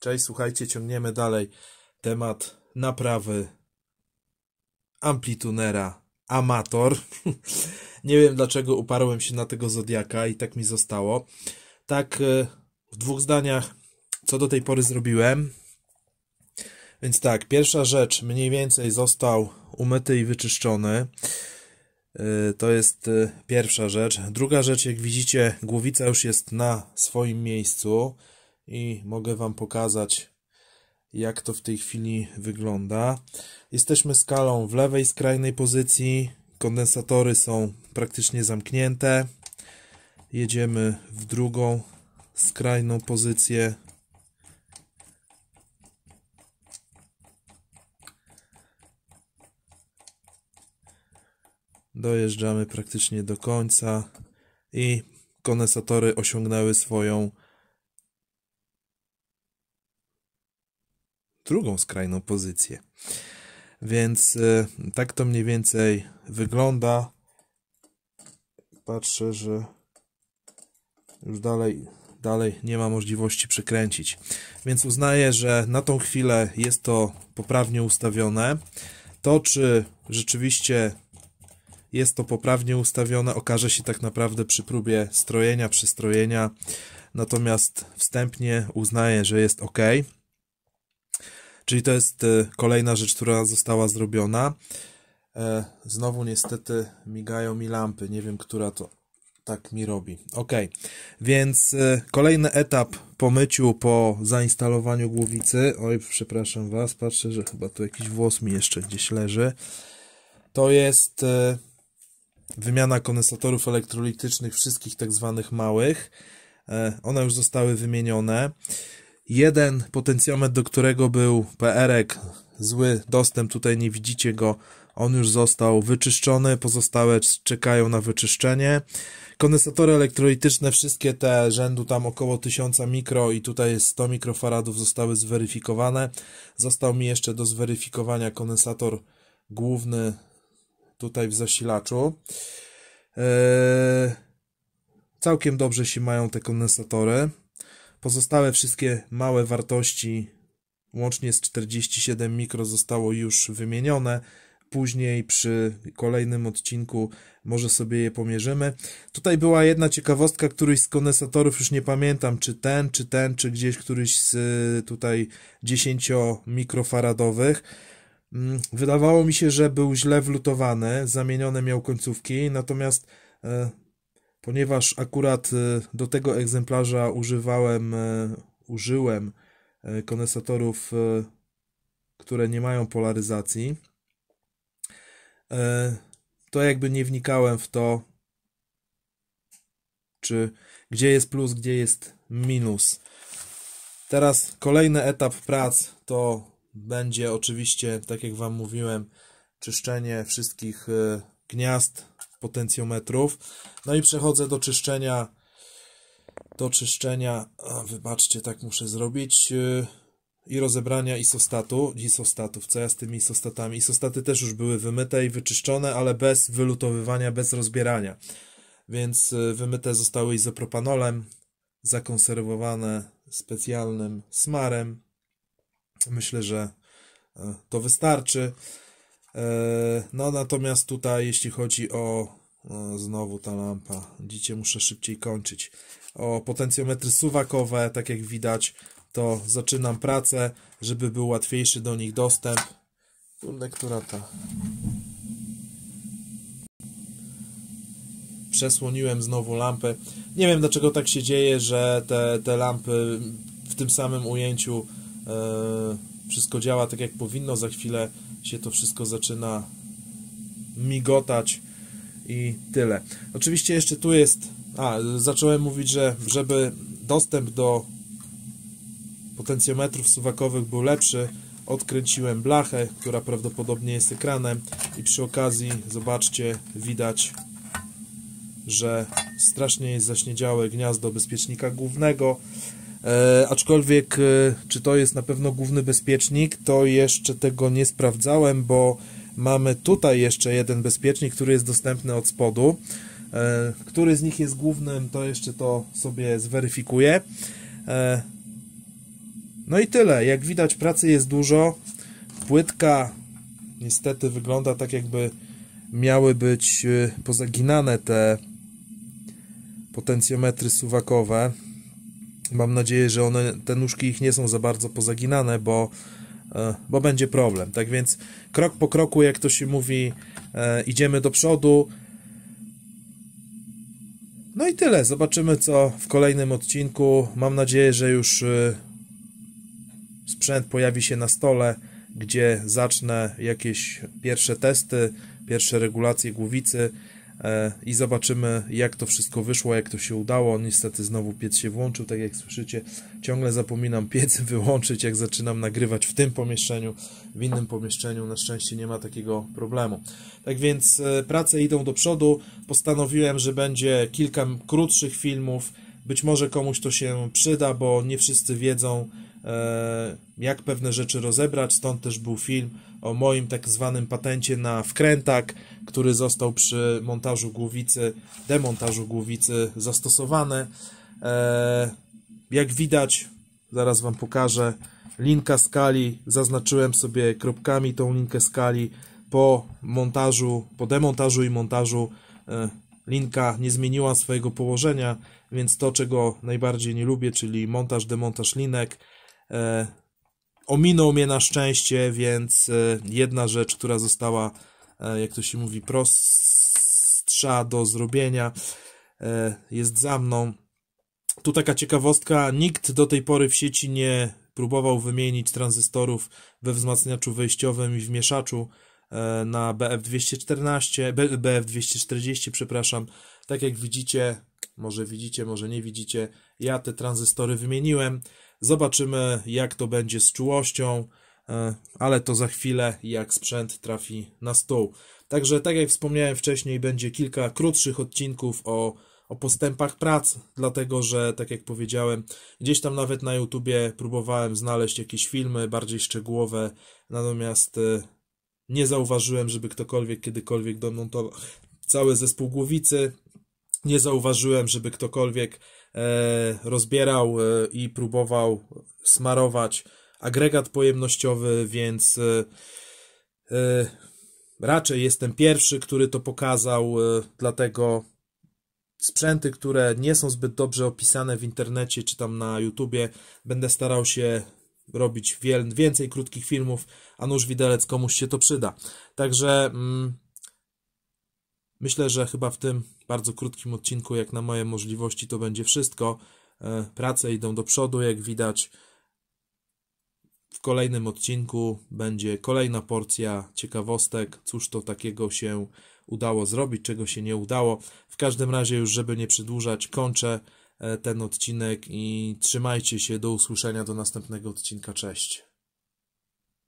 Cześć, słuchajcie, ciągniemy dalej temat naprawy amplitunera Amator. Nie wiem dlaczego uparłem się na tego Zodiaka i tak mi zostało. Tak, w dwóch zdaniach, co do tej pory zrobiłem. Więc tak, pierwsza rzecz, mniej więcej został umyty i wyczyszczony. To jest pierwsza rzecz. Druga rzecz, jak widzicie, głowica już jest na swoim miejscu i mogę Wam pokazać, jak to w tej chwili wygląda. Jesteśmy skalą w lewej skrajnej pozycji, kondensatory są praktycznie zamknięte. Jedziemy w drugą skrajną pozycję. Dojeżdżamy praktycznie do końca i kondensatory osiągnęły swoją drugą skrajną pozycję. Więc tak to mniej więcej wygląda. Patrzę, że już dalej nie ma możliwości przekręcić. Więc uznaję, że na tą chwilę jest to poprawnie ustawione. To, czy rzeczywiście jest to poprawnie ustawione, okaże się tak naprawdę przy próbie strojenia, przystrojenia. Natomiast wstępnie uznaję, że jest ok. Czyli to jest kolejna rzecz, która została zrobiona. Znowu niestety migają mi lampy. Nie wiem, która to tak mi robi. Ok, więc kolejny etap po myciu, po zainstalowaniu głowicy. Oj, przepraszam Was, patrzę, że chyba tu jakiś włos mi jeszcze gdzieś leży. To jest wymiana kondensatorów elektrolitycznych, wszystkich tak zwanych małych. One już zostały wymienione. Jeden potencjometr, do którego był PR-ek, zły dostęp, tutaj nie widzicie go, on już został wyczyszczony, pozostałe czekają na wyczyszczenie. Kondensatory elektrolityczne, wszystkie te rzędu tam około 1000 mikro i tutaj jest 100 mikrofaradów, zostały zweryfikowane. Został mi jeszcze do zweryfikowania kondensator główny tutaj w zasilaczu. Całkiem dobrze się mają te kondensatory. Pozostałe wszystkie małe wartości, łącznie z 47 mikro, zostało już wymienione. Później przy kolejnym odcinku może sobie je pomierzymy. Tutaj była jedna ciekawostka, któryś z kondensatorów, już nie pamiętam, czy gdzieś któryś z tutaj 10 mikrofaradowych. Wydawało mi się, że był źle wlutowany, zamienione miał końcówki, natomiast ponieważ akurat do tego egzemplarza użyłem kondensatorów, które nie mają polaryzacji, to jakby nie wnikałem w to, gdzie jest plus, gdzie jest minus. Teraz kolejny etap prac to będzie oczywiście, tak jak Wam mówiłem, czyszczenie wszystkich gniazd potencjometrów. No i przechodzę do czyszczenia, wybaczcie, tak muszę zrobić, i rozebrania isostatów. Co ja z tymi isostatami? Isostaty też już były wymyte i wyczyszczone, ale bez wylutowywania, bez rozbierania. Więc wymyte zostały izopropanolem, zakonserwowane specjalnym smarem. Myślę, że to wystarczy. No natomiast tutaj, jeśli chodzi o znowu ta lampa, widzicie, muszę szybciej kończyć, o potencjometry suwakowe, tak jak widać, to zaczynam pracę, żeby był łatwiejszy do nich dostęp. Kurde, która ta? Przesłoniłem znowu lampę. Nie wiem, dlaczego tak się dzieje, że te lampy w tym samym ujęciu wszystko działa tak jak powinno. Za chwilę się to wszystko zaczyna migotać i tyle. Oczywiście jeszcze tu jest... zacząłem mówić, że żeby dostęp do potencjometrów suwakowych był lepszy, odkręciłem blachę, która prawdopodobnie jest ekranem i przy okazji, zobaczcie, widać, że strasznie jest zaśniedziałe gniazdo bezpiecznika głównego. Aczkolwiek, czy to jest na pewno główny bezpiecznik, to jeszcze tego nie sprawdzałem, bo mamy tutaj jeszcze jeden bezpiecznik, który jest dostępny od spodu. Który z nich jest głównym, to jeszcze to sobie zweryfikuję. No i tyle. Jak widać, pracy jest dużo. Płytka niestety wygląda tak, jakby miały być pozaginane te potencjometry suwakowe. Mam nadzieję, że te nóżki ich nie są za bardzo pozaginane, bo będzie problem. Tak więc krok po kroku, jak to się mówi, idziemy do przodu. No i tyle. Zobaczymy, co w kolejnym odcinku. Mam nadzieję, że już sprzęt pojawi się na stole, gdzie zacznę jakieś pierwsze testy, pierwsze regulacje głowicy i zobaczymy, jak to wszystko wyszło, jak to się udało. Niestety znowu piec się włączył, tak jak słyszycie. Ciągle zapominam piec wyłączyć, jak zaczynam nagrywać w tym pomieszczeniu. W innym pomieszczeniu na szczęście nie ma takiego problemu. Tak więc prace idą do przodu. Postanowiłem, że będzie kilka krótszych filmów. Być może komuś to się przyda, bo nie wszyscy wiedzą, jak pewne rzeczy rozebrać. Stąd też był film o moim tak zwanym patencie na wkrętak, który został przy montażu głowicy, demontażu głowicy zastosowany. Jak widać, zaraz Wam pokażę, linka skali, zaznaczyłem sobie kropkami tą linkę skali. Po montażu, po demontażu i montażu linka nie zmieniła swojego położenia, więc to, czego najbardziej nie lubię, czyli montaż, demontaż linek, ominął mnie na szczęście, więc jedna rzecz, która została, jak to się mówi, prostsza do zrobienia, jest za mną. Tu taka ciekawostka, nikt do tej pory w sieci nie próbował wymienić tranzystorów we wzmacniaczu wejściowym i w mieszaczu na BF240, przepraszam. Tak jak widzicie, może nie widzicie, ja te tranzystory wymieniłem. Zobaczymy, jak to będzie z czułością, ale to za chwilę, jak sprzęt trafi na stół. Także, tak jak wspomniałem wcześniej, będzie kilka krótszych odcinków o postępach prac, dlatego że, tak jak powiedziałem, gdzieś tam nawet na YouTubie próbowałem znaleźć jakieś filmy bardziej szczegółowe, natomiast nie zauważyłem, żeby ktokolwiek kiedykolwiek demontował cały zespół głowicy. Nie zauważyłem, żeby ktokolwiek rozbierał i próbował smarować agregat pojemnościowy, więc raczej jestem pierwszy, który to pokazał, dlatego sprzęty, które nie są zbyt dobrze opisane w internecie czy tam na YouTubie, będę starał się robić więcej krótkich filmów, a nóż widelec komuś się to przyda. Także myślę, że chyba w tym bardzo krótkim odcinku, jak na moje możliwości, to będzie wszystko. Prace idą do przodu, jak widać. W kolejnym odcinku będzie kolejna porcja ciekawostek, cóż to takiego się udało zrobić, czego się nie udało. W każdym razie, już żeby nie przedłużać, kończę ten odcinek i trzymajcie się, do usłyszenia do następnego odcinka. Cześć.